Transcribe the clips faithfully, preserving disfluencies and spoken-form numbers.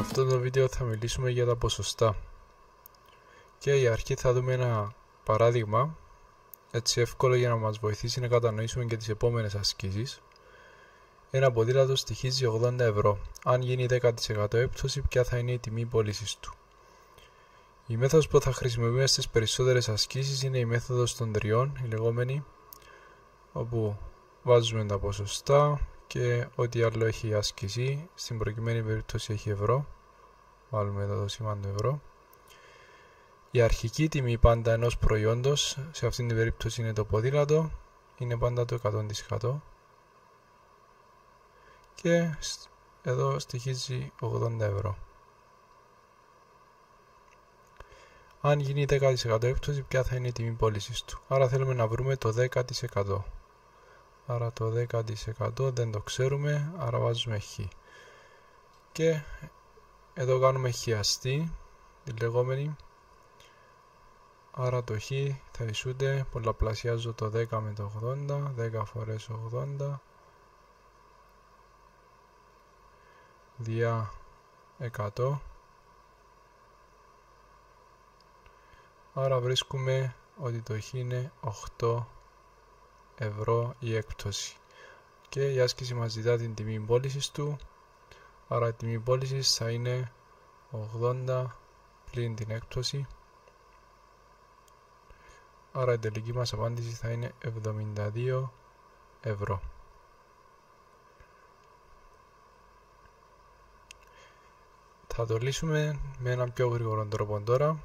αυτό το βίντεο θα μιλήσουμε για τα ποσοστά και για αρχή θα δούμε ένα παράδειγμα έτσι εύκολο για να μας βοηθήσει να κατανοήσουμε και τις επόμενες ασκήσεις. Ένα ποδήλατο στοιχίζει ογδόντα ευρώ. Αν γίνει δέκα τοις εκατό έπτωση, ποια θα είναι η τιμή πώλησης του? Η μέθοδος που θα χρησιμοποιούμε στις περισσότερες ασκήσεις είναι η μέθοδος των τριών, η λεγόμενη, όπου βάζουμε τα ποσοστά και ό,τι άλλο έχει άσκηση. Στην προκειμένη περίπτωση έχει ευρώ. Βάλουμε εδώ το σήμα του ευρώ. Η αρχική τιμή πάντα ενός προϊόντος, σε αυτήν την περίπτωση είναι το ποδήλατο, είναι πάντα το εκατό τοις εκατό. Και εδώ στοιχίζει ογδόντα ευρώ. Αν γίνει δέκα τοις εκατό έπτωση, ποια θα είναι η τιμή πώλησης του? Άρα θέλουμε να βρούμε το δέκα τοις εκατό. Άρα το δέκα τοις εκατό δεν το ξέρουμε, άρα βάζουμε χ. Και εδώ κάνουμε χιαστή, τη λεγόμενη. Άρα το χ θα ισούται, πολλαπλασιάζω το δέκα με το ογδόντα, δέκα φορές ογδόντα, δια εκατό. Άρα βρίσκουμε ότι το χ είναι οκτώ ευρώ η έκπτωση. Και η άσκηση μας ζητά την τιμή πώλησης του. Άρα η τιμή πώλησης θα είναι ογδόντα πλην την έκπτωση. Άρα η τελική μας απάντηση θα είναι εβδομήντα δύο ευρώ. Θα το λύσουμε με έναν πιο γρήγορο τρόπο τώρα.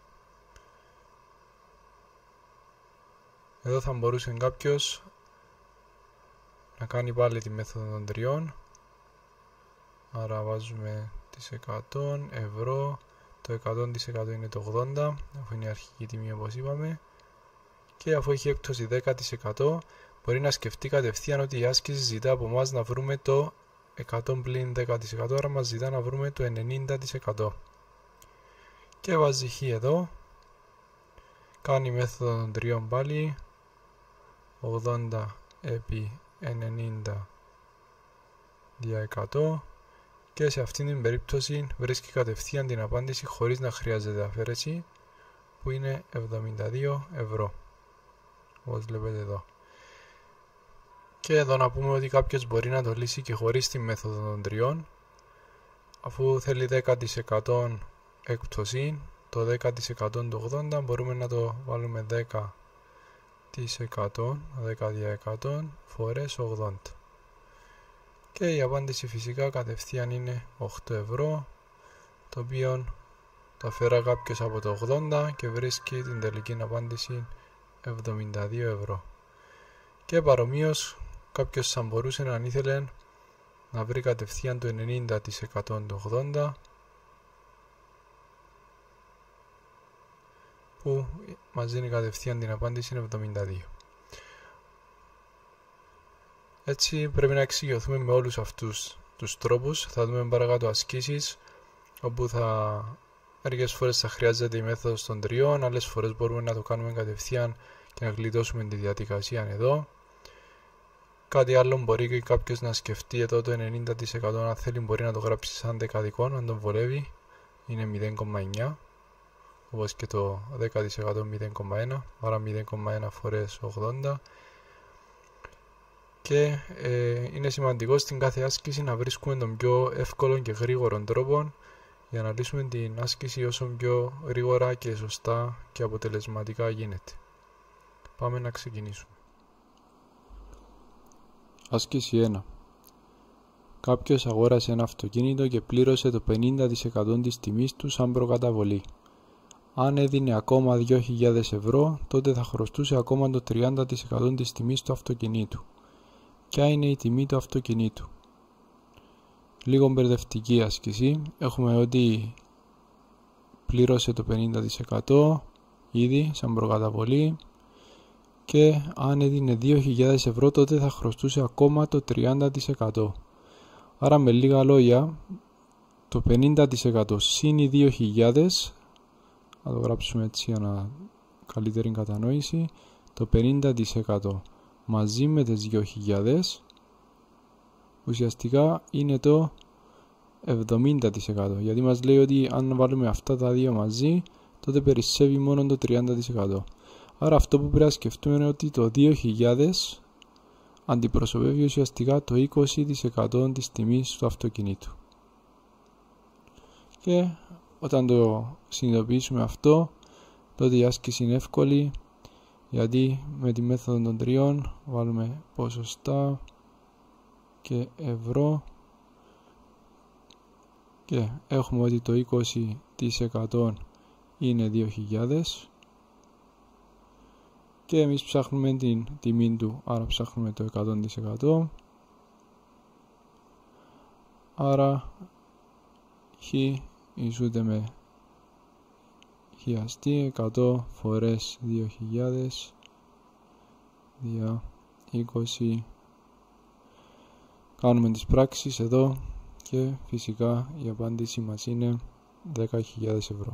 Εδώ θα μπορούσε κάποιος να κάνει πάλι τη μέθοδο των τριών. Άρα βάζουμε τις εκατό ευρώ, το εκατό τοις εκατό είναι το ογδόντα, αφού είναι η αρχική τιμή όπως είπαμε. Και αφού έχει έκπτωση δέκα τοις εκατό, μπορεί να σκεφτεί κατευθείαν ότι η άσκηση ζητά από εμάς να βρούμε το εκατό πλην δέκα τοις εκατό, άρα μας ζητά να βρούμε το ενενήντα τοις εκατό. Και βάζει χ εδώ, κάνει μέθοδο των τριών πάλι, ογδόντα επί ενενήντα δια εκατό, και σε αυτήν την περίπτωση βρίσκει κατευθείαν την απάντηση χωρίς να χρειάζεται αφαίρεση, που είναι εβδομήντα δύο ευρώ, όπως βλέπετε εδώ. Και εδώ να πούμε ότι κάποιος μπορεί να το λύσει και χωρίς τη μέθοδο των τριών, αφού θέλει δέκα τοις εκατό έκπτωση, το δέκα τοις εκατό του ογδόντα μπορούμε να το βάλουμε δέκα τοις εκατό, δέκα δια εκατό φορές ογδόντα. Και η απάντηση φυσικά κατευθείαν είναι οκτώ ευρώ, το οποίο το αφαιρά κάποιος από το ογδόντα και βρίσκει την τελική απάντηση εβδομήντα δύο ευρώ. Και παρομοίως κάποιος θα μπορούσε να ήθελε να βρει κατευθείαν το ενενήντα τοις εκατό του ογδόντα, που μας δίνει κατευθείαν την απάντηση εβδομήντα δύο. Έτσι πρέπει να εξοικειωθούμε με όλους αυτούς τους τρόπους. Θα δούμε παρακάτω ασκήσεις, όπου θα μερικές φορές θα χρειάζεται η μέθοδος των τριών, άλλες φορές μπορούμε να το κάνουμε κατευθείαν και να γλιτώσουμε τη διαδικασία εδώ. Κάτι άλλο μπορεί και κάποιος να σκεφτεί εδώ το ενενήντα τοις εκατό, αν θέλει μπορεί να το γράψει σαν δεκαδικό, αν τον βολεύει, είναι μηδέν κόμμα εννιά, όπως και το δέκα τοις εκατό μηδέν κόμμα ένα, άρα μηδέν κόμμα ένα φορές ογδόντα. Και ε, είναι σημαντικό στην κάθε άσκηση να βρίσκουμε τον πιο εύκολο και γρήγορο τρόπο για να λύσουμε την άσκηση όσο πιο γρήγορα και σωστά και αποτελεσματικά γίνεται. Πάμε να ξεκινήσουμε. Άσκηση ένα. Κάποιος αγόρασε ένα αυτοκίνητο και πλήρωσε το πενήντα τοις εκατό της τιμής του σαν προκαταβολή. Αν έδινε ακόμα δύο χιλιάδες ευρώ, τότε θα χρωστούσε ακόμα το τριάντα τοις εκατό της τιμής του αυτοκινήτου. Ποια είναι η τιμή του αυτοκινήτου? Λίγο μπερδευτική άσκηση. Έχουμε ότι πλήρωσε το πενήντα τοις εκατό ήδη σαν προκαταβολή, και αν έδινε δύο χιλιάδες ευρώ τότε θα χρωστούσε ακόμα το τριάντα τοις εκατό. Άρα με λίγα λόγια, το πενήντα τοις εκατό συν οι δύο χιλιάδες, θα το γράψουμε έτσι για να καλύτερη κατανόηση, το πενήντα τοις εκατό μαζί με τις δύο χιλιάδες ουσιαστικά είναι το εβδομήντα τοις εκατό, γιατί μας λέει ότι αν βάλουμε αυτά τα δύο μαζί τότε περισσεύει μόνο το τριάντα τοις εκατό. Άρα αυτό που πρέπει να σκεφτούμε είναι ότι το δύο χιλιάδες αντιπροσωπεύει ουσιαστικά το είκοσι τοις εκατό της τιμής του αυτοκινήτου. Και όταν το συνειδητοποιήσουμε αυτό, τότε η άσκηση είναι εύκολη, γιατί με τη μέθοδο των τριών βάλουμε ποσοστά και ευρώ και έχουμε ότι το είκοσι τοις εκατό είναι δύο χιλιάδες και εμείς ψάχνουμε την τιμή του, άρα ψάχνουμε το εκατό τοις εκατό, άρα χ ισούται με χιαστή εκατό φορές δύο χιλιάδες δια είκοσι. Κάνουμε τις πράξεις εδώ και φυσικά η απάντηση μας είναι δέκα χιλιάδες ευρώ.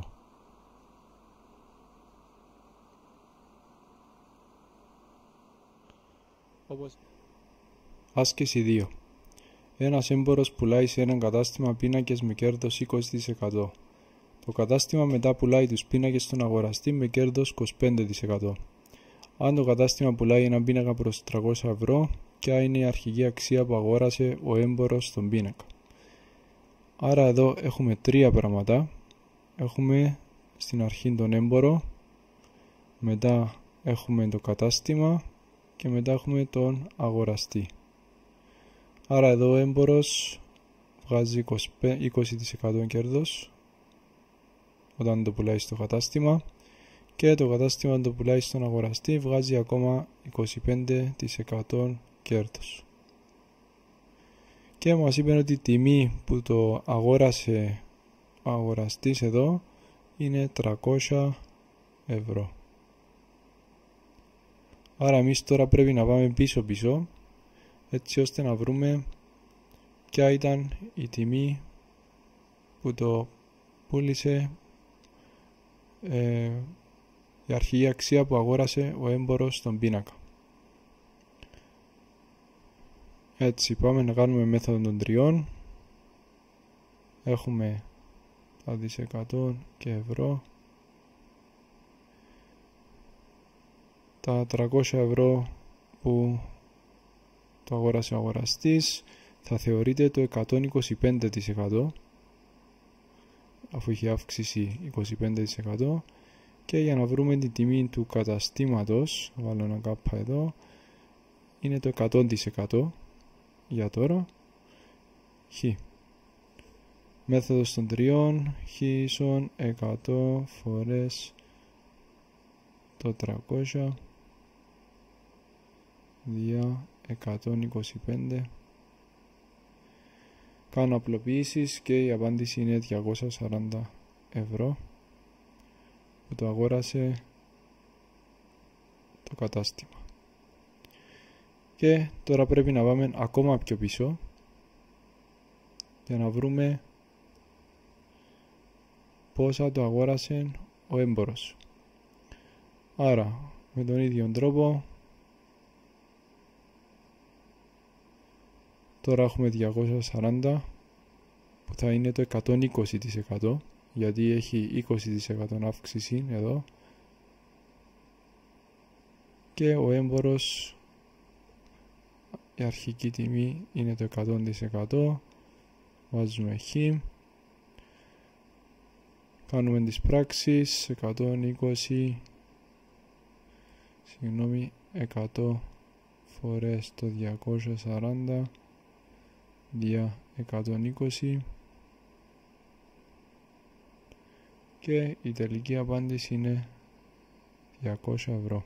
Όπως... Άσκηση δύο. Ένας έμπορος πουλάει σε έναν κατάστημα πίνακες με κέρδος είκοσι τοις εκατό. Το κατάστημα μετά πουλάει τους πίνακες στον αγοραστή με κέρδος είκοσι πέντε τοις εκατό. Αν το κατάστημα πουλάει έναν πίνακα προς τριακόσια ευρώ, ποια είναι η αρχική αξία που αγόρασε ο έμπορος στον πίνακα? Άρα εδώ έχουμε τρία πράγματα. Έχουμε στην αρχή τον έμπορο, μετά έχουμε το κατάστημα και μετά έχουμε τον αγοραστή. Άρα εδώ ο έμπορος βγάζει είκοσι τοις εκατό κέρδος όταν το πουλάει στο κατάστημα και το κατάστημα το πουλάει στον αγοραστή, βγάζει ακόμα είκοσι πέντε τοις εκατό κέρδος. Και μας είπε ότι η τιμή που το αγόρασε ο αγοραστής εδώ είναι τριακόσια ευρώ. Άρα εμείς τώρα πρέπει να πάμε πίσω πίσω, έτσι ώστε να βρούμε ποια ήταν η τιμή που το πούλησε, ε, η αρχική αξία που αγόρασε ο έμπορος στον πίνακα. Έτσι πάμε να κάνουμε μέθοδο των τριών. Έχουμε τα δισεκατό και ευρώ. Τα τριακόσια ευρώ που το αγόρασε ο αγοραστής θα θεωρείται το εκατόν είκοσι πέντε τοις εκατό, αφού είχε αύξηση είκοσι πέντε τοις εκατό, και για να βρούμε την τιμή του καταστήματος, θα βάλω ένα κάπα εδώ, είναι το εκατό τοις εκατό για τώρα. Χ. Μέθοδος των τριών, χ ίσον εκατό φορές το τριακόσια δια εκατόν είκοσι πέντε. Κάνω απλοποιήσεις και η απάντηση είναι διακόσια σαράντα ευρώ που το αγόρασε το κατάστημα. Και τώρα πρέπει να πάμε ακόμα πιο πίσω για να βρούμε πόσα το αγόρασε ο έμπορος. Άρα με τον ίδιο τρόπο τώρα έχουμε διακόσια σαράντα που θα είναι το εκατόν είκοσι τοις εκατό, γιατί έχει είκοσι τοις εκατό αύξηση εδώ, και ο έμπορος, η αρχική τιμή είναι το εκατό τοις εκατό. Βάζουμε χ, κάνουμε τις πράξεις, εκατόν είκοσι, συγγνώμη, εκατό φορές το διακόσια σαράντα δια εκατόν είκοσι, και η τελική απάντηση είναι διακόσια ευρώ.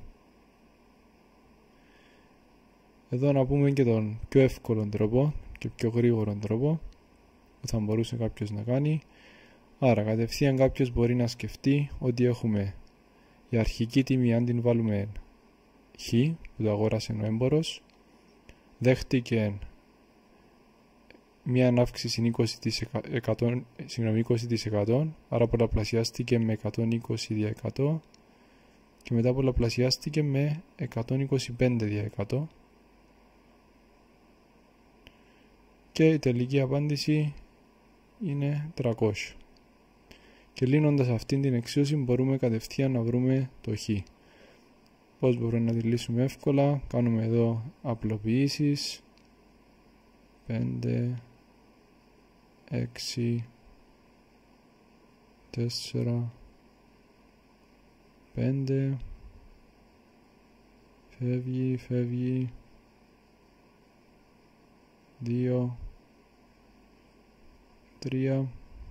Εδώ να πούμε και τον πιο εύκολο τρόπο και πιο γρήγορο τρόπο που θα μπορούσε κάποιος να κάνει. Άρα κατευθείαν κάποιος μπορεί να σκεφτεί ότι έχουμε η αρχική τιμή, αν την βάλουμε χ που το αγόρασε ο έμπορος, δέχτηκε μια αύξηση είκοσι τοις εκατό, άρα πολλαπλασιάστηκε με εκατόν είκοσι δια εκατό και μετά πολλαπλασιάστηκε με εκατόν είκοσι πέντε δια εκατό, και η τελική απάντηση είναι τριακόσια. Και λύνοντας αυτήν την εξίσωση μπορούμε κατευθείαν να βρούμε το χ. Πώς μπορούμε να τη λύσουμε εύκολα? Κάνουμε εδώ απλοποιήσεις. πέντε, έξι, τέσσερα, πέντε, φεύγει, φεύγει, δύο, τρία,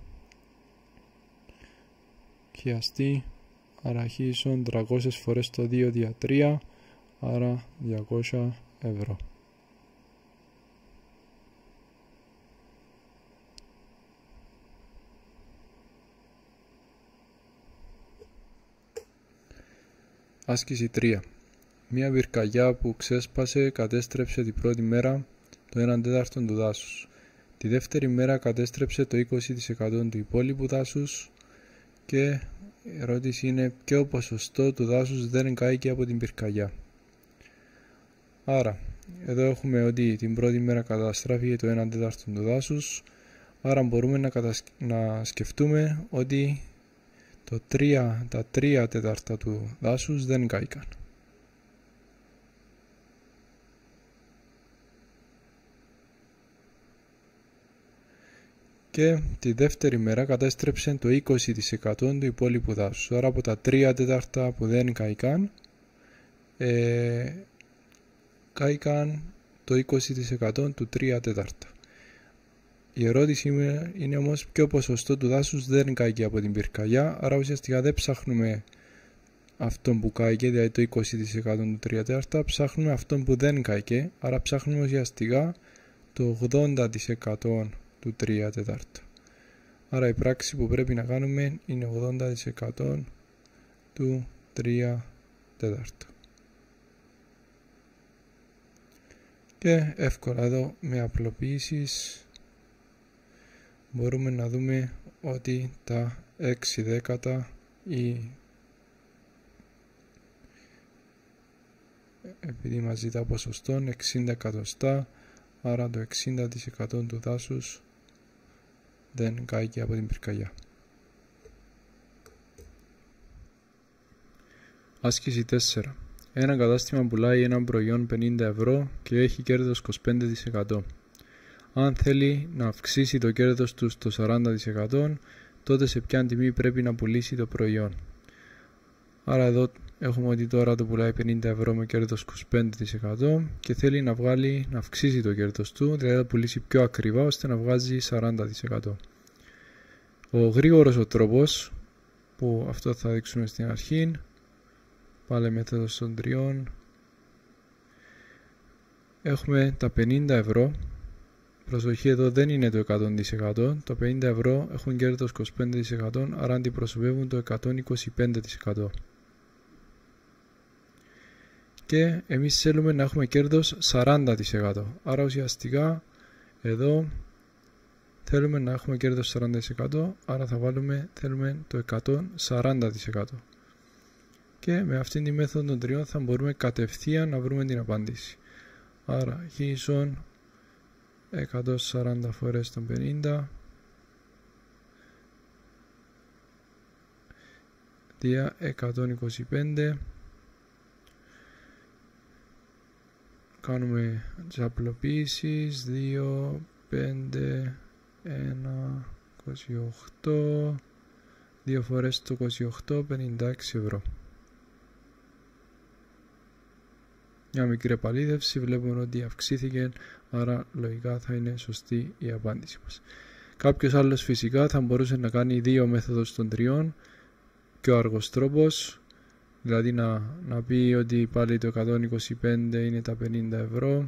χιαστεί, άρα χ ίσον τριακόσιες φορές το δύο δια τρία, άρα διακόσια ευρώ. Άσκηση τρία. Μία πυρκαγιά που ξέσπασε κατέστρεψε την πρώτη μέρα το ένα τέταρτο του δάσους. Τη δεύτερη μέρα κατέστρεψε το είκοσι τοις εκατό του υπόλοιπου δάσους και η ερώτηση είναι ποιο ποσοστό του δάσους δεν κάηκε από την πυρκαγιά. Άρα, εδώ έχουμε ότι την πρώτη μέρα καταστράφηκε το ένα τέταρτο του δάσους, άρα μπορούμε να, κατασ... να σκεφτούμε ότι το τρία, τα τρία τέταρτα του δάσους δεν κάηκαν. Και τη δεύτερη μέρα κατέστρεψε το είκοσι τοις εκατό του υπόλοιπου δάσους. Άρα από τα τρία τέταρτα που δεν κάηκαν, ε, κάηκαν το είκοσι τοις εκατό του τρία τέταρτα. Η ερώτηση είναι, είναι όμως ποιο ποσοστό του δάσους δεν κάηκε από την πυρκαγιά, άρα ουσιαστικά δεν ψάχνουμε αυτόν που κάηκε, δηλαδή το είκοσι τοις εκατό του τρία τέταρτα, ψάχνουμε αυτόν που δεν κάηκε, άρα ψάχνουμε ουσιαστικά το ογδόντα τοις εκατό του τρία τέταρτα. Άρα η πράξη που πρέπει να κάνουμε είναι ογδόντα τοις εκατό του τρία τέταρτα. Και εύκολα εδώ με απλοποιήσεις μπορούμε να δούμε ότι τα έξι δέκατα ή επειδή μας ζητά ποσοστόν εξήντα εκατοστά, άρα το εξήντα τοις εκατό του δάσους δεν κάηκε από την πυρκαγιά. Άσκηση τέσσερα. Ένα κατάστημα πουλάει ένα προϊόν πενήντα ευρώ και έχει κέρδος είκοσι πέντε τοις εκατό. Αν θέλει να αυξήσει το κέρδος του στο σαράντα τοις εκατό, τότε σε ποια τιμή πρέπει να πουλήσει το προϊόν. Άρα εδώ έχουμε ότι τώρα το πουλάει πενήντα ευρώ με κέρδος είκοσι πέντε τοις εκατό και θέλει να, βγάλει, να αυξήσει το κέρδος του, δηλαδή να πουλήσει πιο ακριβά ώστε να βγάζει σαράντα τοις εκατό. Ο γρήγορος ο τρόπος, που αυτό θα δείξουμε στην αρχή, πάλι μέθοδος των τριών, έχουμε τα πενήντα ευρώ. Προσοχή, εδώ δεν είναι το εκατό τοις εκατό, το πενήντα ευρώ έχουν κέρδος είκοσι πέντε τοις εκατό, άρα αντιπροσωπεύουν το εκατόν είκοσι πέντε τοις εκατό. Και εμείς θέλουμε να έχουμε κέρδος σαράντα τοις εκατό, άρα ουσιαστικά εδώ θέλουμε να έχουμε κέρδος σαράντα τοις εκατό, άρα θα βάλουμε, θέλουμε το εκατόν σαράντα τοις εκατό. Και με αυτήν τη μέθοδο των τριών θα μπορούμε κατευθείαν να βρούμε την απάντηση. Άρα χ ίσον εκατόν σαράντα φορές τον πενήντα δια εκατόν είκοσι πέντε. Κάνουμε τις απλοποιήσεις, δύο, πέντε, ένα, είκοσι οκτώ, δύο φορές το είκοσι οκτώ, πενήντα έξι ευρώ. Μια μικρή επαλήθευση, βλέπουμε ότι αυξήθηκε, άρα λογικά θα είναι σωστή η απάντηση μας. Κάποιος άλλος φυσικά θα μπορούσε να κάνει δύο μέθοδους των τριών και ο αργός τρόπος, δηλαδή να, να πει ότι πάλι το εκατόν είκοσι πέντε είναι τα πενήντα ευρώ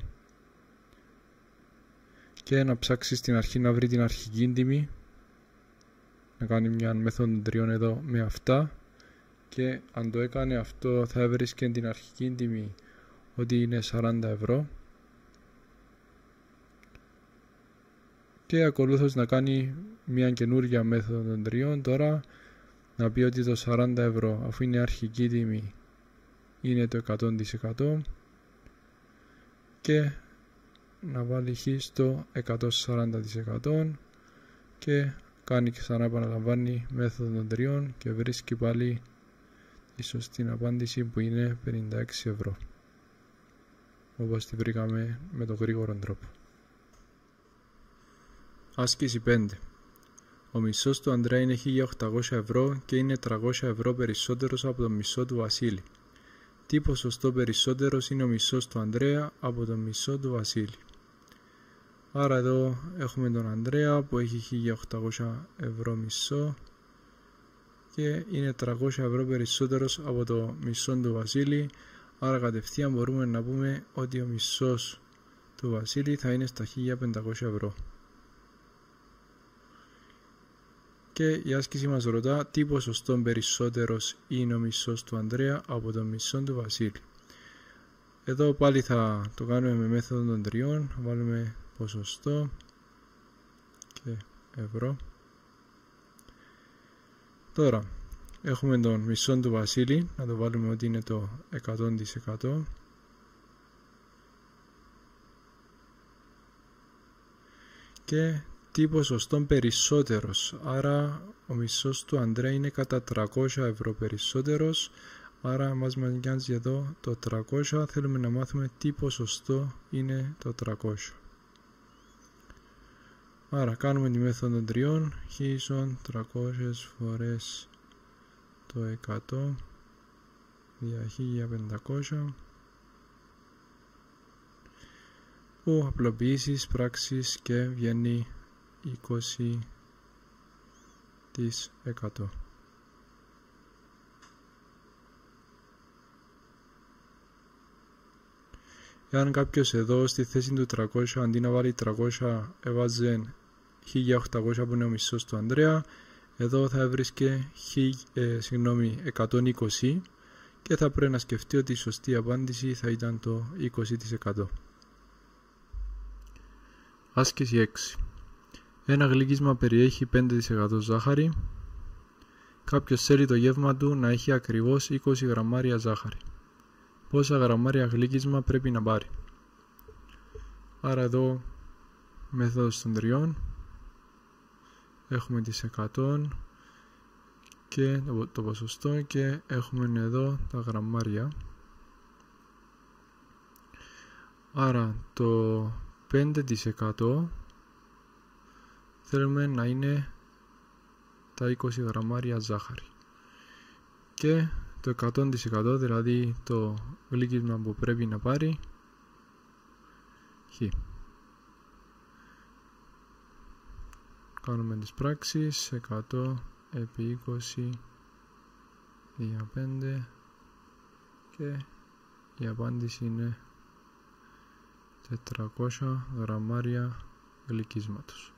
και να ψάξει στην αρχή να βρει την αρχική τιμή, να κάνει μια μέθοδο των τριών εδώ με αυτά και αν το έκανε αυτό θα έβρισκε την αρχική τιμή ότι είναι σαράντα ευρώ και ακολούθως να κάνει μια καινούργια μέθοδο των τριών τώρα, να πει ότι το σαράντα ευρώ αφού είναι αρχική τιμή είναι το εκατό τοις εκατό και να βάλει χ στο εκατόν σαράντα τοις εκατό και κάνει και ξανά επαναλαμβάνει μέθοδο των τριών και βρίσκει πάλι τη σωστή απάντηση που είναι πενήντα έξι ευρώ, όπως τη βρήκαμε με τον γρήγορο τρόπο. Άσκηση πέντε. Ο μισθός του Ανδρέα είναι χίλια οκτακόσια ευρώ και είναι τριακόσια ευρώ περισσότερος από το μισθό του Βασίλη. Τι ποσοστό περισσότερος είναι ο μισθός του Ανδρέα από το μισθό του Βασίλη? Άρα εδώ έχουμε τον Ανδρέα που έχει χίλια οκτακόσια ευρώ μισθό και είναι τριακόσια ευρώ περισσότερος από το μισθό του Βασίλη. Άρα κατευθείαν μπορούμε να πούμε ότι ο μισθός του Βασίλη θα είναι στα χίλια πεντακόσια ευρώ. Και η άσκηση μας ρωτά τι ποσοστό περισσότερος είναι ο μισθός του Ανδρέα από το μισθό του Βασίλη. Εδώ πάλι θα το κάνουμε με μέθοδο των τριών. Θα βάλουμε ποσοστό και ευρώ. Τώρα έχουμε τον μισθό του Βασίλη, να το βάλουμε ότι είναι το εκατό τοις εκατό. Και τι ποσοστό περισσότερος, άρα ο μισθός του Ανδρέα είναι κατά τριακόσια ευρώ περισσότερος, άρα μας νοιάζει εδώ το τριακόσια, θέλουμε να μάθουμε τι ποσοστό είναι το τριακόσια. Άρα κάνουμε τη μέθοδο των τριών, χ τριακόσια φορές το εκατό δια χίλια πεντακόσια, που απλοποιήσεις πράξεις και βγαίνει είκοσι τοις εκατό. Εάν κάποιος εδώ στη θέση του τριακόσια αντί να βάλει τριακόσια έβαζε χίλια οκτακόσια που είναι ο μισθός του Ανδρέα, εδώ θα έβρισκε ε, εκατόν είκοσι και θα πρέπει να σκεφτεί ότι η σωστή απάντηση θα ήταν το είκοσι τοις εκατό. Άσκηση έξι. Ένα γλύκισμα περιέχει πέντε τοις εκατό ζάχαρη. Κάποιος θέλει το γεύμα του να έχει ακριβώς είκοσι γραμμάρια ζάχαρη. Πόσα γραμμάρια γλύκισμα πρέπει να πάρει? Άρα εδώ μέθοδος των τριών. Έχουμε τις εκατό και το ποσοστό και έχουμε εδώ τα γραμμάρια. Άρα το πέντε τοις εκατό θέλουμε να είναι τα είκοσι γραμμάρια ζάχαρη και το εκατό τοις εκατό, δηλαδή το γλύκισμα που πρέπει να πάρει, χ. Κάνουμε τις πράξεις, εκατό επί είκοσι δια πέντε και η απάντηση είναι τετρακόσια γραμμάρια γλυκίσματος.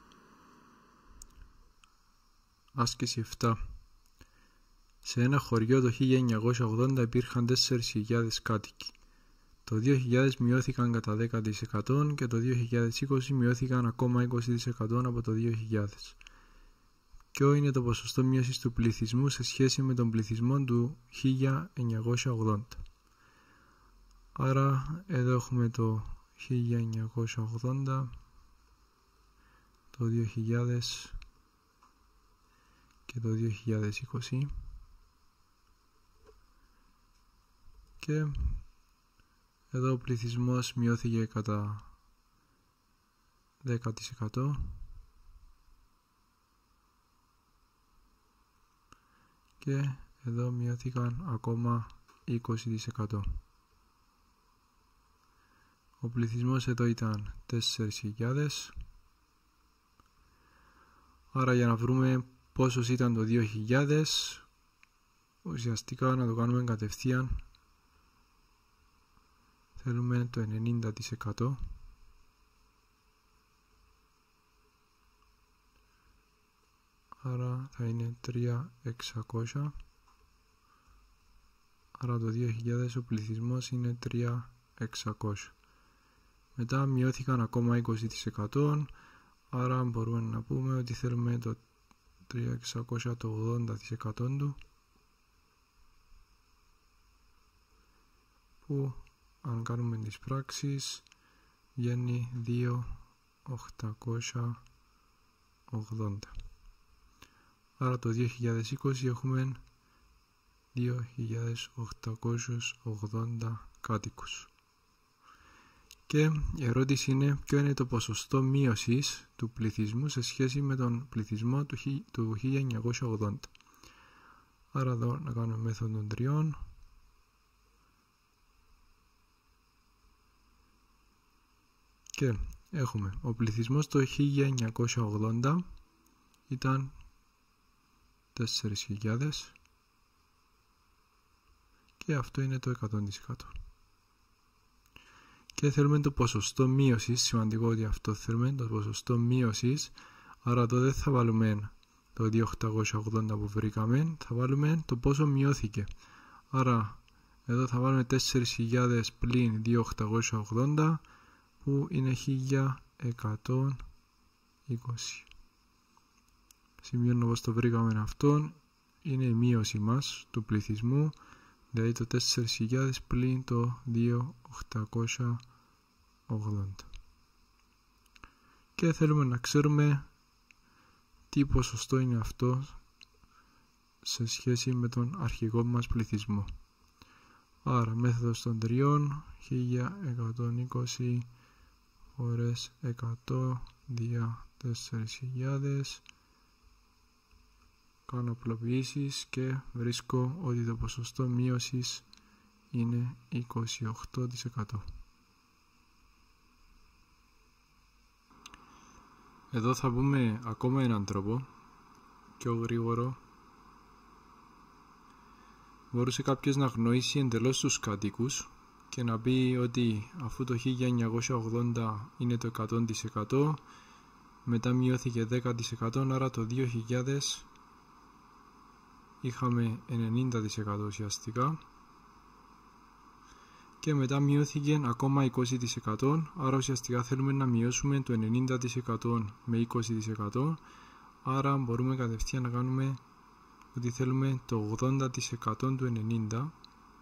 Άσκηση επτά. Σε ένα χωριό το χίλια εννιακόσια ογδόντα υπήρχαν τέσσερις χιλιάδες κάτοικοι. Το δύο χιλιάδες μειώθηκαν κατά δέκα τοις εκατό και το δύο χιλιάδες είκοσι μειώθηκαν ακόμα είκοσι τοις εκατό από το δύο χιλιάδες. Ποιο είναι το ποσοστό μείωσης του πληθυσμού σε σχέση με τον πληθυσμό του χίλια εννιακόσια ογδόντα? Άρα εδώ έχουμε το χίλια εννιακόσια ογδόντα, το δύο χιλιάδες και το δύο χιλιάδες είκοσι και εδώ ο πληθυσμός μειώθηκε κατά δέκα τοις εκατό και εδώ μειώθηκαν ακόμα είκοσι τοις εκατό. Ο πληθυσμός εδώ ήταν τέσσερις χιλιάδες, άρα για να βρούμε πόσος ήταν το δύο χιλιάδες ουσιαστικά να το κάνουμε κατευθείαν. Θέλουμε το ενενήντα τοις εκατό άρα θα είναι τρία χιλιάδες εξακόσια, άρα το δύο χιλιάδες ο πληθυσμός είναι τρία χιλιάδες εξακόσια. Μετά μειώθηκαν ακόμα είκοσι τοις εκατό, άρα μπορούμε να πούμε ότι θέλουμε το τρία χιλιάδες εξακόσια το ογδόντα τοις εκατό του, που αν κάνουμε τις πράξεις βγαίνει δύο χιλιάδες οκτακόσια ογδόντα. Άρα το δύο χιλιάδες είκοσι έχουμε δύο χιλιάδες οκτακόσιους ογδόντα κάτοικους. Και η ερώτηση είναι ποιο είναι το ποσοστό μείωσης του πληθυσμού σε σχέση με τον πληθυσμό του χίλια εννιακόσια ογδόντα. Άρα εδώ να κάνουμε μέθοδο των τριών. Και έχουμε ο πληθυσμός το χίλια εννιακόσια ογδόντα ήταν τέσσερις χιλιάδες και αυτό είναι το εκατό τοις εκατό. Και θέλουμε το ποσοστό μείωσης, σημαντικό ότι αυτό θέλουμε, το ποσοστό μείωσης, άρα εδώ δεν θα βάλουμε το δύο χιλιάδες οκτακόσια ογδόντα που βρήκαμε, θα βάλουμε το πόσο μειώθηκε. Άρα εδώ θα βάλουμε τέσσερις χιλιάδες πλην δύο χιλιάδες οκτακόσια ογδόντα που είναι χίλια εκατόν είκοσι. Σημειώνω όπως το βρήκαμε αυτόν, είναι η μείωση μας του πληθυσμού, δηλαδή το τέσσερις χιλιάδες πλην το δύο χιλιάδες οκτακόσια ογδόντα. Και θέλουμε να ξέρουμε τι ποσοστό είναι αυτό σε σχέση με τον αρχικό μας πληθυσμό. Άρα μέθοδος των τριών, χίλια εκατόν είκοσι φορές εκατό δια τέσσερις χιλιάδες. Κάνω απλοποιήσεις και βρίσκω ότι το ποσοστό μείωσης είναι είκοσι οκτώ τοις εκατό. Εδώ θα πούμε ακόμα έναν τρόπο, πιο γρήγορο. Μπορούσε κάποιος να αγνοήσει εντελώς τους κατοίκους και να πει ότι αφού το χίλια εννιακόσια ογδόντα είναι το εκατό τοις εκατό, μετά μειώθηκε δέκα τοις εκατό, άρα το δύο χιλιάδες είχαμε ενενήντα τοις εκατό ουσιαστικά και μετά μειώθηκε ακόμα είκοσι τοις εκατό, άρα ουσιαστικά θέλουμε να μειώσουμε το ενενήντα τοις εκατό με είκοσι τοις εκατό, άρα μπορούμε κατευθείαν να κάνουμε ότι θέλουμε το ογδόντα τοις εκατό του ενενήντα,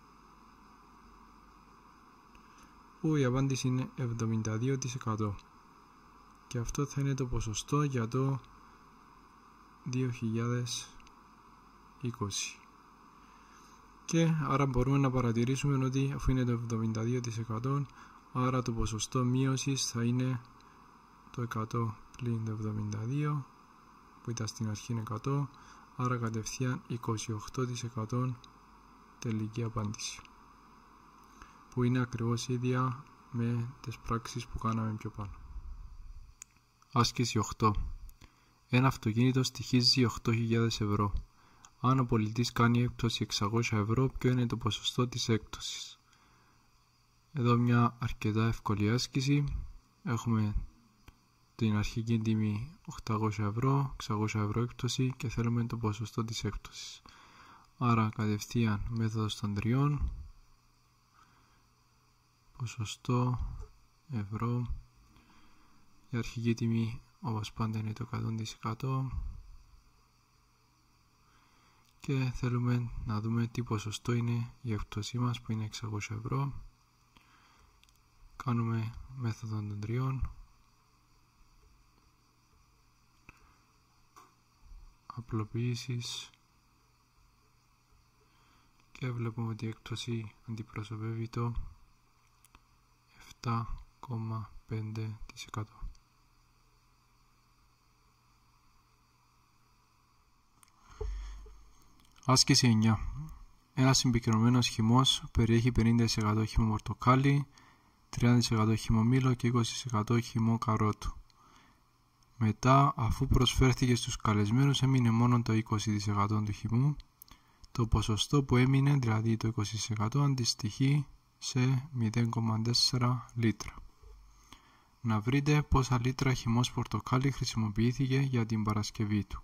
που η απάντηση είναι εβδομήντα δύο τοις εκατό και αυτό θα είναι το ποσοστό για το δύο χιλιάδες είκοσι. Και άρα μπορούμε να παρατηρήσουμε ότι αφού είναι το εβδομήντα δύο τοις εκατό, άρα το ποσοστό μείωσης θα είναι το εκατό πλην το εβδομήντα δύο που ήταν στην αρχή εκατό, άρα κατευθείαν είκοσι οκτώ τοις εκατό τελική απάντηση, που είναι ακριβώς ίδια με τις πράξεις που κάναμε πιο πάνω. Άσκηση οκτώ. Ένα αυτοκίνητο στοιχίζει οκτώ χιλιάδες ευρώ. Αν ο πολιτής κάνει έκπτωση εξακόσια ευρώ, ποιο είναι το ποσοστό της έκπτωσης? Εδώ μια αρκετά εύκολη άσκηση. Έχουμε την αρχική τιμή οκτακόσια ευρώ, εξακόσια ευρώ έκπτωση και θέλουμε το ποσοστό της έκπτωσης. Άρα κατευθείαν μέθοδος των τριών, ποσοστό ευρώ, η αρχική τιμή όπως πάντα είναι το εκατό τοις εκατό και θέλουμε να δούμε τι ποσοστό είναι η έκπτωσή μας που είναι εξακόσια ευρώ. Κάνουμε μέθοδο των τριών, απλοποιήσεις και βλέπουμε ότι η έκπτωση αντιπροσωπεύει το επτά κόμμα πέντε τοις εκατό. Άσκηση εννιά. Ένας συμπυκνωμένος χυμός περιέχει πενήντα τοις εκατό χυμό πορτοκάλι, τριάντα τοις εκατό χυμό μήλο και είκοσι τοις εκατό χυμό καρότου. Μετά, αφού προσφέρθηκε στους καλεσμένους, έμεινε μόνο το είκοσι τοις εκατό του χυμού. Το ποσοστό που έμεινε, δηλαδή το είκοσι τοις εκατό, αντιστοιχεί σε μηδέν κόμμα τέσσερα λίτρα. Να βρείτε πόσα λίτρα χυμός πορτοκάλι χρησιμοποιήθηκε για την παρασκευή του.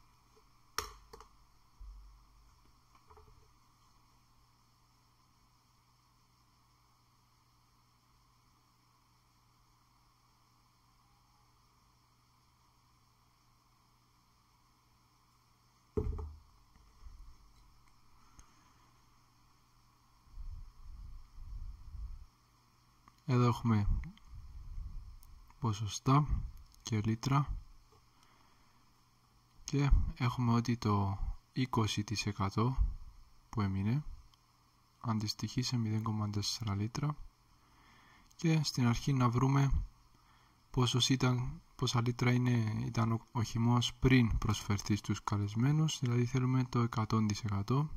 Εδώ έχουμε ποσοστά και λίτρα Και έχουμε ότι το είκοσι τοις εκατό που έμεινε αντιστοιχεί σε μηδέν κόμμα τέσσερα λίτρα, και στην αρχή να βρούμε πόσος ήταν, πόσα λίτρα είναι, ήταν ο, ο χυμός πριν προσφερθεί στους καλεσμένους, δηλαδή θέλουμε το εκατό τοις εκατό.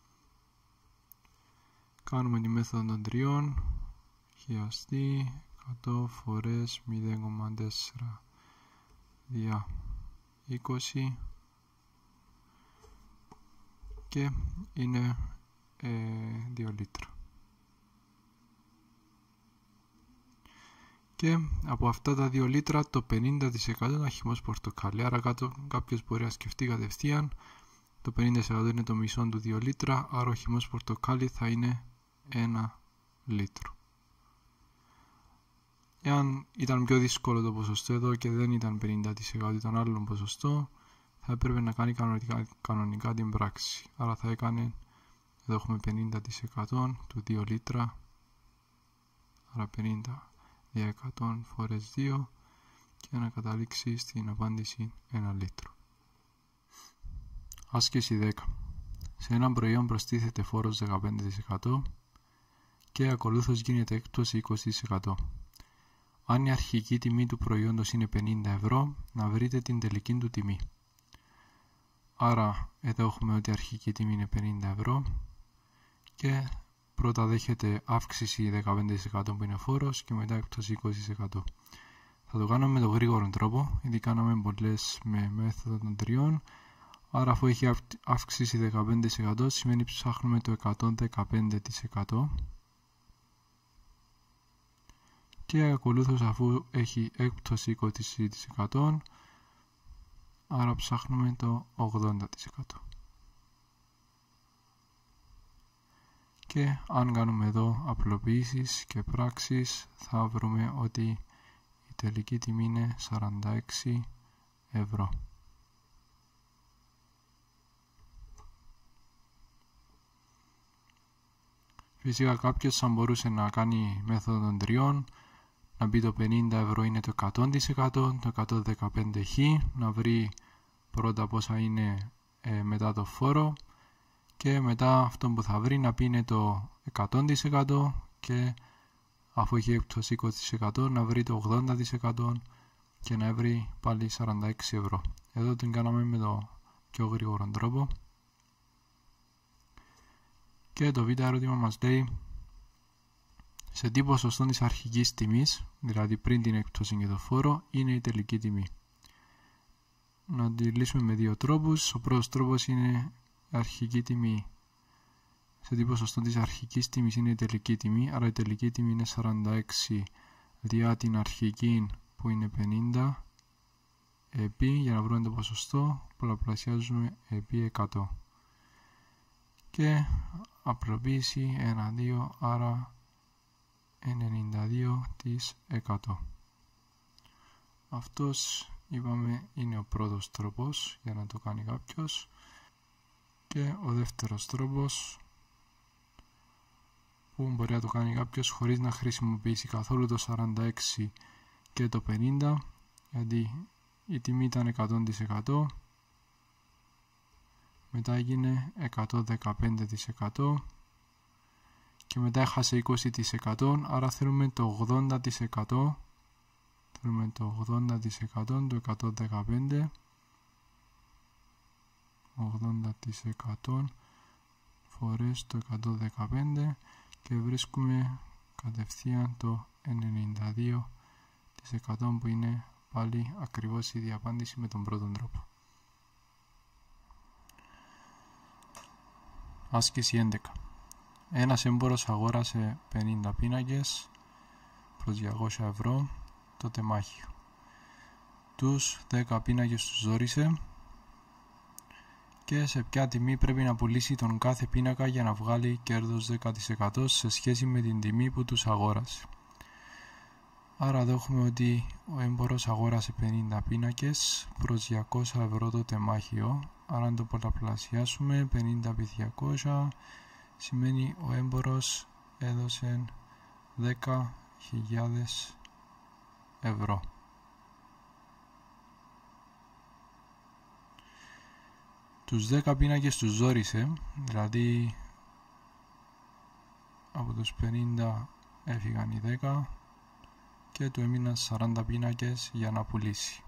Κάνουμε τη μέθοδο των τριών, χειαστή εκατό φορές μηδέν κόμμα τέσσερα δια είκοσι, και είναι ε, δύο λίτρα. Και από αυτά τα δύο λίτρα το πενήντα τοις εκατό είναι χυμός πορτοκάλι. Άρα κάτω, κάποιος μπορεί να σκεφτεί κατευθείαν το πενήντα τοις εκατό είναι το μισό του δύο λίτρα, άρα ο χυμός πορτοκάλι θα είναι ένα λίτρο. Εάν ήταν πιο δύσκολο το ποσοστό εδώ και δεν ήταν πενήντα τοις εκατό, ήταν άλλο ποσοστό, θα έπρεπε να κάνει κανονικά, κανονικά την πράξη. Άρα θα έκανε, εδώ έχουμε πενήντα τοις εκατό του δύο λίτρα, άρα πενήντα δια εκατό φορές δύο, και να καταλήξει στην απάντηση ένα λίτρο. Άσκηση δέκα. Σε ένα προϊόν προστίθεται φόρος δεκαπέντε τοις εκατό και ακολούθως γίνεται έκπτωση είκοσι τοις εκατό. Αν η αρχική τιμή του προϊόντος είναι πενήντα ευρώ, να βρείτε την τελική του τιμή. Άρα εδώ έχουμε ότι η αρχική τιμή είναι πενήντα ευρώ και πρώτα δέχεται αύξηση δεκαπέντε τοις εκατό που είναι φόρος και μετά έκπτωση είκοσι τοις εκατό. Θα το κάνουμε με τον γρήγορο τρόπο, ήδη κάναμε πολλές με μέθοδο των τριών. Άρα αφού έχει αύξηση δεκαπέντε τοις εκατό σημαίνει ψάχνουμε το εκατόν δεκαπέντε τοις εκατό, και ακολούθως αφού έχει έκπτωση είκοσι τοις εκατό, άρα ψάχνουμε το ογδόντα τοις εκατό. Και αν κάνουμε εδώ απλοποιήσεις και πράξεις θα βρούμε ότι η τελική τιμή είναι σαράντα έξι ευρώ. Φυσικά κάποιος θα μπορούσε να κάνει μέθοδο των τριών, να πει το πενήντα ευρώ είναι το εκατό τοις εκατό, το εκατόν δεκαπέντε χ, να βρει πρώτα πόσα είναι ε, μετά το φόρο, και μετά αυτό που θα βρει να πει είναι το εκατό τοις εκατό, και αφού έχει έκπτωση είκοσι τοις εκατό να βρει το ογδόντα τοις εκατό και να βρει πάλι σαράντα έξι ευρώ. Εδώ την κάναμε με το πιο γρήγορο τρόπο. Και το β' ερώτημα μας λέει σε τι ποσοστό της αρχικής τιμής, δηλαδή πριν την έκπτωση και το φόρο, είναι η τελική τιμή. Να τη λύσουμε με δύο τρόπους. Ο πρώτος τρόπος είναι η αρχική τιμή. Σε τι ποσοστό της αρχικής τιμής είναι η τελική τιμή, άρα η τελική τιμή είναι σαράντα έξι διά την αρχική που είναι πενήντα, επί, για να βρούμε το ποσοστό, πολλαπλασιάζουμε επί εκατό. Και απλοποίηση ένα δύο, άρα ενενήντα δύο τοις εκατό. Αυτός είπαμε είναι ο πρώτος τρόπος για να το κάνει κάποιος, και ο δεύτερος τρόπος που μπορεί να το κάνει κάποιος χωρίς να χρησιμοποιήσει καθόλου το σαράντα έξι και το πενήντα, γιατί η τιμή ήταν εκατό τοις εκατό, μετά έγινε εκατόν δεκαπέντε τοις εκατό και μετά έχασε είκοσι τοις εκατό, άρα θέλουμε το ογδόντα τοις εκατό, θέλουμε το ογδόντα τοις εκατό του εκατόν δεκαπέντε, ογδόντα τοις εκατό φορές το εκατόν δεκαπέντε, και βρίσκουμε κατευθείαν το ενενήντα δύο τοις εκατό που είναι πάλι ακριβώς η ίδια απάντηση με τον πρώτον τρόπο. Άσκηση έντεκα. Ένας έμπορος αγόρασε πενήντα πίνακες προς διακόσια ευρώ το τεμάχιο. Τους δέκα πίνακες τους ζόρισε και σε ποια τιμή πρέπει να πουλήσει τον κάθε πίνακα για να βγάλει κέρδος δέκα τοις εκατό σε σχέση με την τιμή που τους αγόρασε. Άρα εδώ έχουμε ότι ο έμπορος αγόρασε πενήντα πίνακες προς διακόσια ευρώ το τεμάχιο. Άρα αν το πολλαπλασιάσουμε, πενήντα επί διακόσια σημαίνει ο έμπορος έδωσε δέκα χιλιάδες ευρώ. Τους δέκα πίνακες τους ζόρισε, δηλαδή από τους πενήντα έφυγαν οι δέκα και του έμειναν σαράντα πίνακες για να πουλήσει.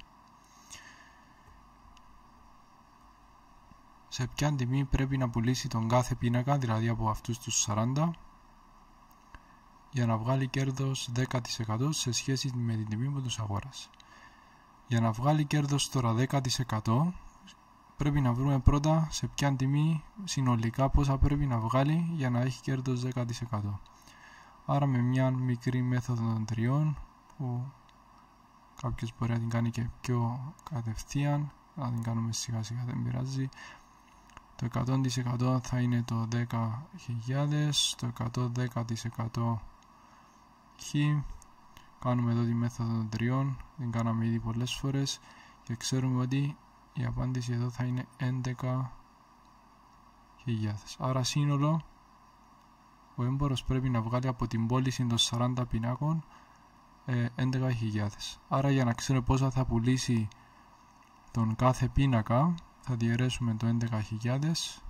Σε ποια τιμή πρέπει να πουλήσει τον κάθε πίνακα, δηλαδή από αυτούς τους σαράντα, για να βγάλει κέρδος δέκα τοις εκατό σε σχέση με την τιμή που τους αγόρασε. Για να βγάλει κέρδος τώρα δέκα τοις εκατό πρέπει να βρούμε πρώτα σε ποια τιμή συνολικά πόσα πρέπει να βγάλει για να έχει κέρδος δέκα τοις εκατό. Άρα με μια μικρή μέθοδο των τριών που κάποιος μπορεί να την κάνει και πιο κατευθείαν, να την κάνουμε σιγά σιγά, δεν πειράζει. Το εκατό τοις εκατό θα είναι το δέκα χιλιάδες, το εκατόν δέκα τοις εκατό χ. Κάνουμε εδώ τη μέθοδο των τριών, την κάναμε ήδη πολλές φορές και ξέρουμε ότι η απάντηση εδώ θα είναι έντεκα χιλιάδες. Άρα σύνολο ο έμπορος πρέπει να βγάλει από την πώληση των σαράντα πινάκων ε, έντεκα χιλιάδες. Άρα για να ξέρουμε πόσα θα πουλήσει τον κάθε πίνακα θα διαιρέσουμε το έντεκα χιλιάδες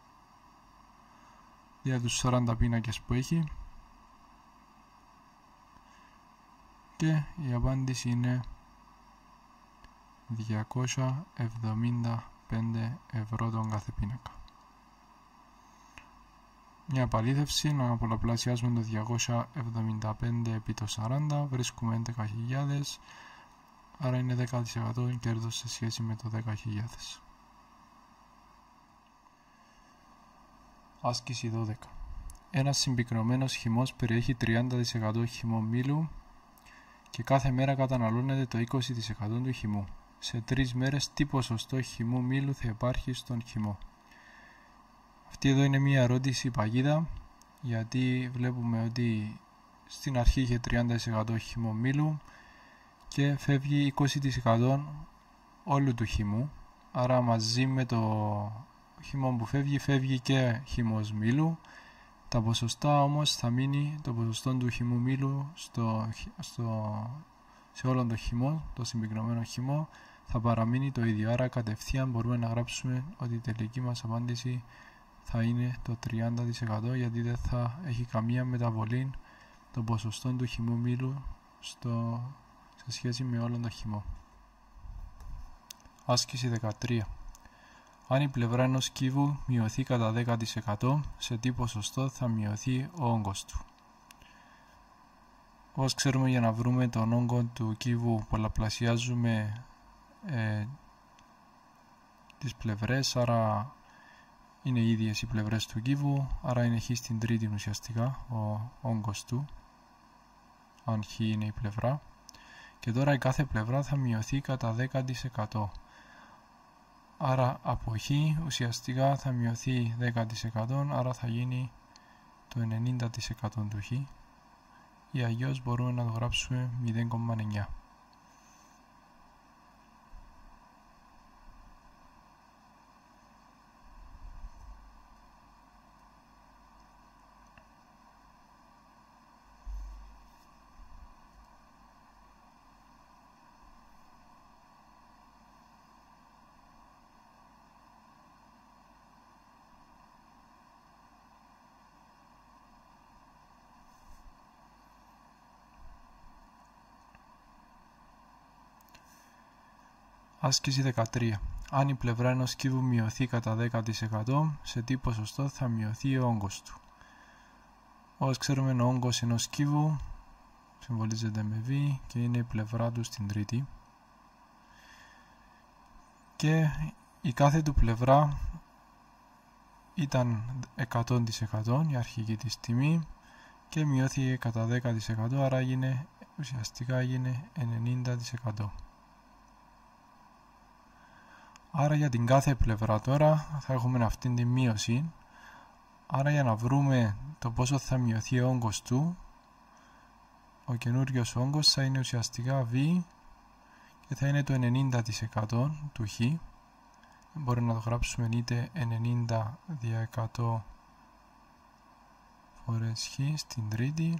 για τους σαράντα πίνακες που έχει και η απάντηση είναι διακόσια εβδομήντα πέντε ευρώ τον κάθε πίνακα. Μια επαλήθευση, να πολλαπλασιάσουμε το διακόσια εβδομήντα πέντε επί το σαράντα, βρίσκουμε έντεκα χιλιάδες, άρα είναι δέκα τοις εκατό κέρδος σε σχέση με το δέκα χιλιάδες. Άσκηση δώδεκα. Ένας συμπυκνωμένος χυμός περιέχει τριάντα τοις εκατό χυμό μήλου και κάθε μέρα καταναλώνεται το είκοσι τοις εκατό του χυμού. Σε τρεις μέρες τι ποσοστό χυμού μήλου θα υπάρχει στον χυμό? Αυτή εδώ είναι μια ερώτηση παγίδα, γιατί βλέπουμε ότι στην αρχή είχε τριάντα τοις εκατό χυμό μήλου και φεύγει είκοσι τοις εκατό όλου του χυμού, άρα μαζί με το χυμό που φεύγει, φεύγει και χυμός μήλου. Τα ποσοστά όμως θα μείνει το ποσοστό του χυμού μήλου στο, στο, σε όλον το χυμό, το συμπυκνωμένο χυμό, θα παραμείνει το ίδιο. Άρα κατευθείαν μπορούμε να γράψουμε ότι η τελική μας απάντηση θα είναι το τριάντα τοις εκατό, γιατί δεν θα έχει καμία μεταβολή το ποσοστό του χυμού μήλου στο, σε σχέση με όλον το χυμό. Άσκηση δεκατρία. Αν η πλευρά ενός κύβου μειωθεί κατά δέκα τοις εκατό, σε τι ποσοστό θα μειωθεί ο όγκος του? Όπως ξέρουμε, για να βρούμε τον όγκο του κύβου πολλαπλασιάζουμε ε, τις πλευρές, άρα είναι οι ίδιες οι πλευρές του κύβου, άρα είναι χ στην τρίτη ουσιαστικά ο όγκος του, αν χ είναι η πλευρά. Και τώρα η κάθε πλευρά θα μειωθεί κατά δέκα τοις εκατό. Άρα από χ ουσιαστικά θα μειωθεί δέκα τοις εκατό, άρα θα γίνει το ενενήντα τοις εκατό του χ, ή αλλιώς μπορούμε να το γράψουμε μηδέν κόμμα εννιά. Άσκηση δεκατρία. Αν η πλευρά ενός κύβου μειωθεί κατά δέκα τοις εκατό, σε τι ποσοστό θα μειωθεί ο όγκος του? Όπως ξέρουμε, ο όγκος ενός κύβου συμβολίζεται με V και είναι η πλευρά του στην τρίτη. Και η κάθε του πλευρά ήταν εκατό τοις εκατό, η αρχική της τιμή, και μειώθηκε κατά δέκα τοις εκατό, άρα έγινε, ουσιαστικά έγινε ενενήντα τοις εκατό. Άρα για την κάθε πλευρά τώρα θα έχουμε αυτήν τη μείωση. Άρα για να βρούμε το πόσο θα μειωθεί ο όγκος του, ο καινούριος όγκος θα είναι ουσιαστικά V και θα είναι το ενενήντα τοις εκατό του χ. Μπορεί να το γράψουμε είτε ενενήντα δια εκατό φορές χ στην τρίτη,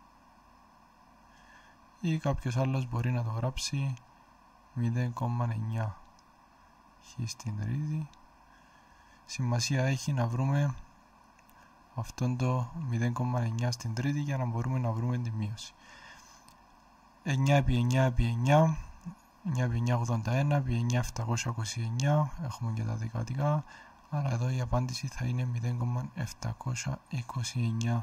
ή κάποιος άλλος μπορεί να το γράψει μηδέν κόμμα εννιά χ στην τρίτη σημασία έχει να βρούμε αυτόν το μηδέν κόμμα εννιά στην τρίτη για να μπορούμε να βρούμε τη μείωση. εννιά επί εννιά επί εννιά, εννιά επί εννιά ογδόντα ένα, επί εννιά επτακόσια είκοσι εννιά, έχουμε και τα δεκατικά, άρα εδώ η απάντηση θα είναι μηδέν κόμμα επτακόσια είκοσι εννιά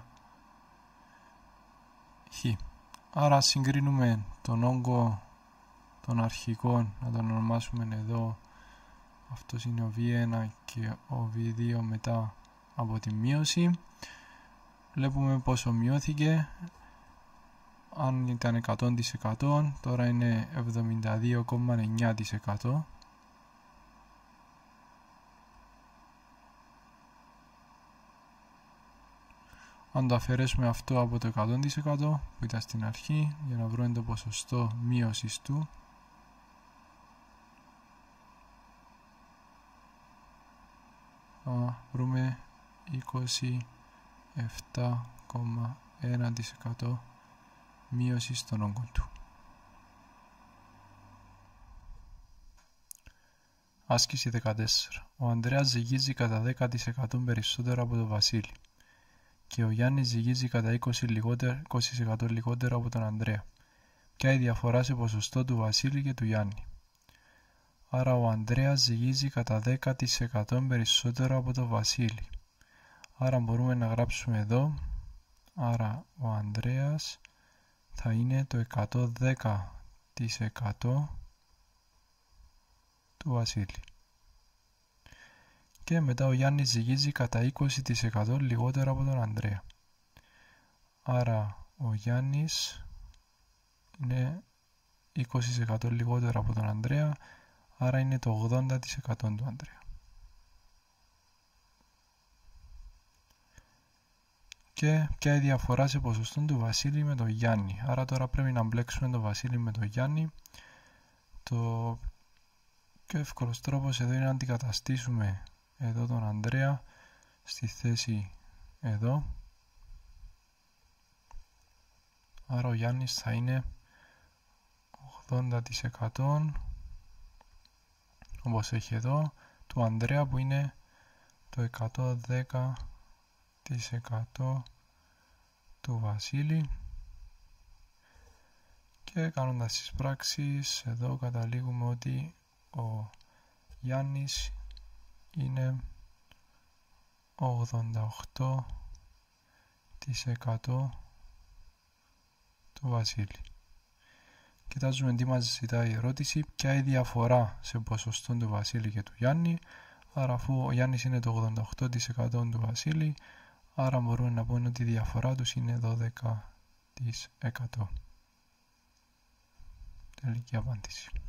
χ. Άρα συγκρίνουμε τον όγκο των αρχικών, να τον ονομάσουμε εδώ, αυτός είναι ο βι ένα και ο βι δύο μετά από τη μείωση. Βλέπουμε πόσο μειώθηκε. Αν ήταν εκατό τοις εκατό, τώρα είναι εβδομήντα δύο κόμμα εννιά τοις εκατό. Αν το αφαιρέσουμε αυτό από το εκατό τοις εκατό που ήταν στην αρχή, για να βρούμε το ποσοστό μείωσης του, θα βρούμε είκοσι επτά κόμμα ένα τοις εκατό μείωση στον όγκο του. Άσκηση δεκατέσσερα. Ο Ανδρέας ζυγίζει κατά δέκα τοις εκατό περισσότερο από τον Βασίλη και ο Γιάννης ζυγίζει κατά είκοσι τοις εκατό λιγότερο από τον Ανδρέα. Ποια είναι η διαφορά σε ποσοστό του Βασίλη και του Γιάννη? Άρα ο Ανδρέας ζυγίζει κατά δέκα τοις εκατό περισσότερο από τον Βασίλη. Άρα μπορούμε να γράψουμε εδώ, άρα ο Ανδρέας θα είναι το εκατόν δέκα τοις εκατό του Βασίλη. Και μετά ο Γιάννης ζυγίζει κατά είκοσι τοις εκατό λιγότερο από τον Ανδρέα. Άρα ο Γιάννης είναι είκοσι τοις εκατό λιγότερο από τον Ανδρέα, άρα είναι το ογδόντα τοις εκατό του Ανδρέα. Και ποια είναι η διαφορά σε ποσοστό του Βασίλη με τον Γιάννη? Άρα τώρα πρέπει να μπλέξουμε τον Βασίλη με τον Γιάννη. Το πιο εύκολος τρόπος εδώ είναι να αντικαταστήσουμε εδώ τον Ανδρέα στη θέση εδώ. Άρα ο Γιάννης θα είναι ογδόντα τοις εκατό όπως έχει εδώ, του Ανδρέα που είναι το εκατόν δέκα τοις εκατό του Βασίλη. Και κάνοντας τις πράξεις, εδώ καταλήγουμε ότι ο Γιάννης είναι ογδόντα οκτώ τοις εκατό του Βασίλη. Κοιτάζουμε τι μας ζητάει η ερώτηση, ποια είναι η διαφορά σε ποσοστό του Βασίλη και του Γιάννη. Άρα αφού ο Γιάννης είναι το ογδόντα οκτώ τοις εκατό του Βασίλη, άρα μπορούμε να πούμε ότι η διαφορά τους είναι δώδεκα τοις εκατό. Τελική απάντηση.